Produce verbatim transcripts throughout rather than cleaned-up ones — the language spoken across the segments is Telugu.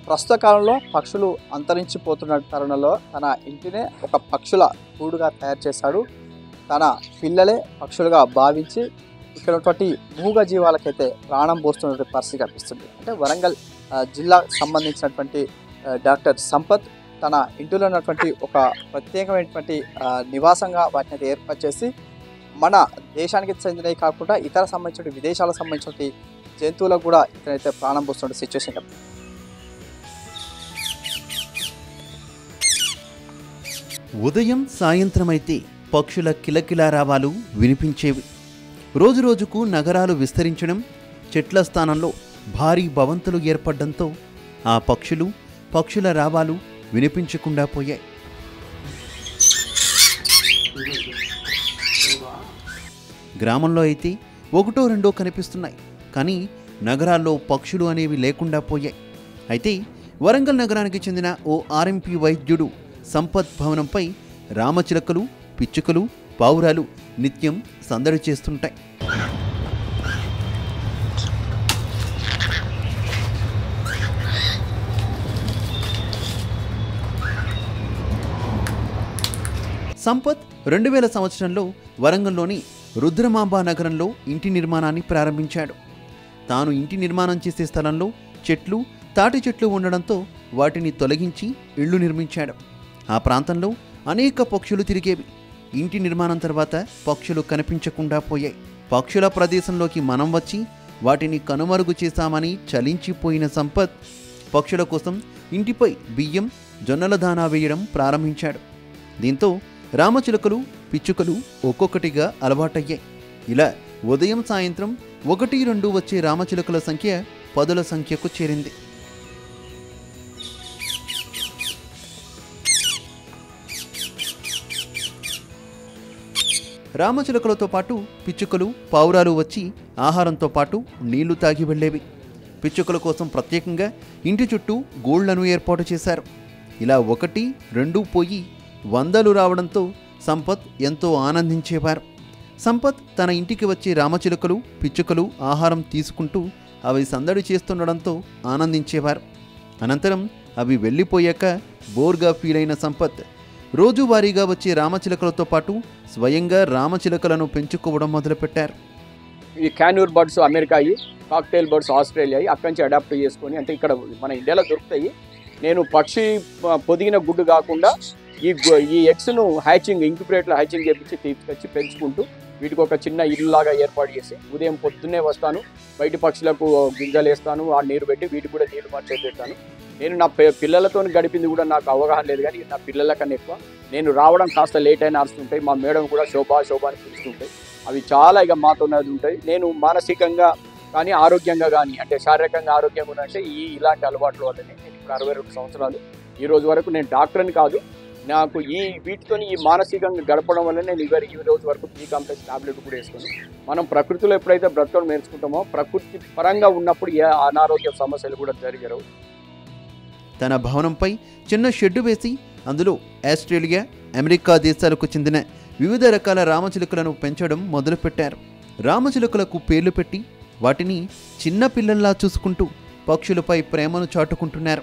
ప్రస్తుత కాలంలో పక్షులు అంతరించిపోతున్న తరుణంలో తన ఇంటినే ఒక పక్షుల గూడుగా తయారు చేశాడు. తన పిల్లలే పక్షులుగా భావించి ఇక్కడ ఉన్నటువంటి మూగ జీవాలకైతే ప్రాణం పోస్తున్నటువంటి పరిస్థితి కనిపిస్తుంది. అంటే వరంగల్ జిల్లాకు సంబంధించినటువంటి డాక్టర్ సంపత్ తన ఇంటిలో ఉన్నటువంటి ఒక ప్రత్యేకమైనటువంటి నివాసంగా వాటిని అయితే ఏర్పాటు చేసి మన దేశానికి చెందినవి కాకుండా ఇతర సంబంధించిన విదేశాలకు సంబంధించిన జంతువులకు కూడా ఇతనైతే ప్రాణం పోస్తున్న సిచ్యువేషన్ కనిపిస్తుంది. ఉదయం సాయంత్రం అయితే పక్షుల కిలకిలారావాలు వినిపించేవి. రోజురోజుకు నగరాలు విస్తరించడం, చెట్ల స్థానంలో భారీ భవంతులు ఏర్పడడంతో ఆ పక్షులు పక్షుల రావాలు వినిపించకుండా పోయాయి. గ్రామంలో అయితే ఒకటో రెండో కనిపిస్తున్నాయి, కానీ నగరాల్లో పక్షులు అనేవి లేకుండా పోయాయి. అయితే వరంగల్ నగరానికి చెందిన ఓ ఆర్ఎంపీ వైద్యుడు సంపత్ భవనంపై రామచిలకలు, పిచ్చుకలు, పావురాలు నిత్యం సందడి చేస్తుంటాయి. సంపత్ రెండు వేల సంవత్సరంలో వరంగల్లోని రుద్రమాంబ నగరంలో ఇంటి నిర్మాణాన్ని ప్రారంభించాడు. తాను ఇంటి నిర్మాణం చేసే స్థలంలో చెట్లు, తాటి చెట్లు ఉండడంతో వాటిని తొలగించి ఇళ్లు నిర్మించాడు. ఆ ప్రాంతంలో అనేక పక్షులు తిరిగేవి. ఇంటి నిర్మాణం తర్వాత పక్షులు కనిపించకుండా పోయాయి. పక్షుల ప్రదేశంలోకి మనం వచ్చి వాటిని కనుమరుగు చేశామని చలించిపోయిన సంపత్ పక్షుల కోసం ఇంటిపై బియ్యం, జొన్నల దానా వేయడం ప్రారంభించాడు. దీంతో రామచిలుకలు, పిచ్చుకలు ఒక్కొక్కటిగా అలవాటయ్యాయి. ఇలా ఉదయం సాయంత్రం ఒకటి రెండు వచ్చే రామచిలుకల సంఖ్య పదుల సంఖ్యకు చేరింది. రామచిలుకలతో పాటు పిచ్చుకలు, పావురాలు వచ్చి ఆహారంతో పాటు నీళ్లు తాగి వెళ్లేవి. పిచ్చుకల కోసం ప్రత్యేకంగా ఇంటి చుట్టూ గూళ్లను ఏర్పాటు చేశారు. ఇలా ఒకటి రెండు పోయి వందలు రావడంతో సంపత్ ఎంతో ఆనందించేవారు. సంపత్ తన ఇంటికి వచ్చి రామచిలుకలు, పిచ్చుకలు ఆహారం తీసుకుంటూ అవి సందడి చేస్తుండడంతో ఆనందించేవారు. అనంతరం అవి వెళ్ళిపోయాక బోర్గా ఫీల్ అయిన సంపత్ రోజువారీగా వచ్చే రామచిలుకలతో పాటు స్వయంగా రామచిలుకలను పెంచుకోవడం మొదలుపెట్టారు. ఈ క్యాన్యూర్ బర్డ్స్ అమెరికా అయ్యి, కాక్టైల్ బర్డ్స్ ఆస్ట్రేలియా అయ్యి అక్కడి నుంచి అడాప్ట్ చేసుకొని, అంటే ఇక్కడ మన ఇండియాలో దొరుకుతాయి. నేను పక్షి పొదిగిన గుడ్డు కాకుండా ఈ ఈ ఎగ్స్ను హ్యాచింగ్ ఇంక్యుబేటర్లో హ్యాచింగ్ చేపించి తీసుకొచ్చి పెంచుకుంటూ వీటికి ఒక చిన్న ఇల్లులాగా ఏర్పాటు చేసి ఉదయం పొద్దున్నే వస్తాను, బయట పక్షులకు గింజలు వేస్తాను, ఆ నీరు పెట్టి వీటికి కూడా నీరు మార్చేసి పెడతాను. నేను నా పిల్లలతో గడిపింది కూడా నాకు అవగాహన లేదు, కానీ నా పిల్లల కన్నా ఎక్కువ నేను రావడం కాస్త లేట్ అయినా అరుస్తుంటాయి. మా మేడం కూడా శోభా శోభా అని పిలుస్తుంటాయి. అవి చాలా ఇక మాతో ఉంటాయి. నేను మానసికంగా కానీ ఆరోగ్యంగా కానీ, అంటే శారీరకంగా ఆరోగ్యంగా ఉన్నట్టే ఈ ఇలాంటి అలవాట్ల వల్లనే నేను ఇప్పుడు అరవై రెండు సంవత్సరాలు ఈ రోజు వరకు నేను డాక్టర్ని కాదు, నాకు ఈ వీటితో ఈ మానసికంగా గడపడం వల్ల నేను ఇవరి ఈ రోజు వరకు బీ కాంప్లెక్స్ టాబ్లెట్ కూడా వేసుకుని మనం ప్రకృతిలో ఎప్పుడైతే బ్రతకడం నేర్చుకుంటామో ప్రకృతి పరంగా ఉన్నప్పుడు ఏ అనారోగ్య సమస్యలు కూడా జరిగవు. తన భవనంపై చిన్న షెడ్డు వేసి అందులో ఆస్ట్రేలియా, అమెరికా దేశాలకు చెందిన వివిధ రకాల రామచిలుకలను పెంచడం మొదలుపెట్టారు. రామచిలుకలకు పేర్లు పెట్టి వాటిని చిన్న పిల్లల్లా చూసుకుంటూ పక్షులపై ప్రేమను చాటుకుంటున్నారు.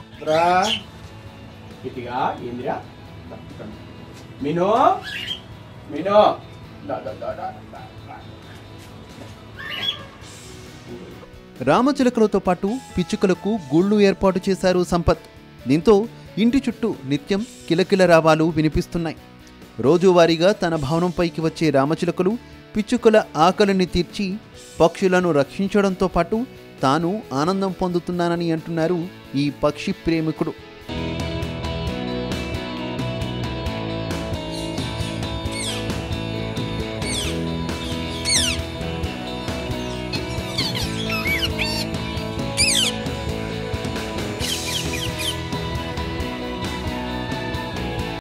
రామచిలుకలతో పాటు పిచ్చుకలకు గూళ్ళు ఏర్పాటు చేశారు సంపత్. దీంతో ఇంటి చుట్టూ నిత్యం కిలకిల రావాలు వినిపిస్తున్నాయి. రోజువారీగా తన భవనంపైకి వచ్చే రామచిలుకలు, పిచ్చుకల ఆకలిని తీర్చి పక్షులను రక్షించడంతో పాటు తాను ఆనందం పొందుతున్నానని అంటున్నారు ఈ పక్షి ప్రేమికుడు.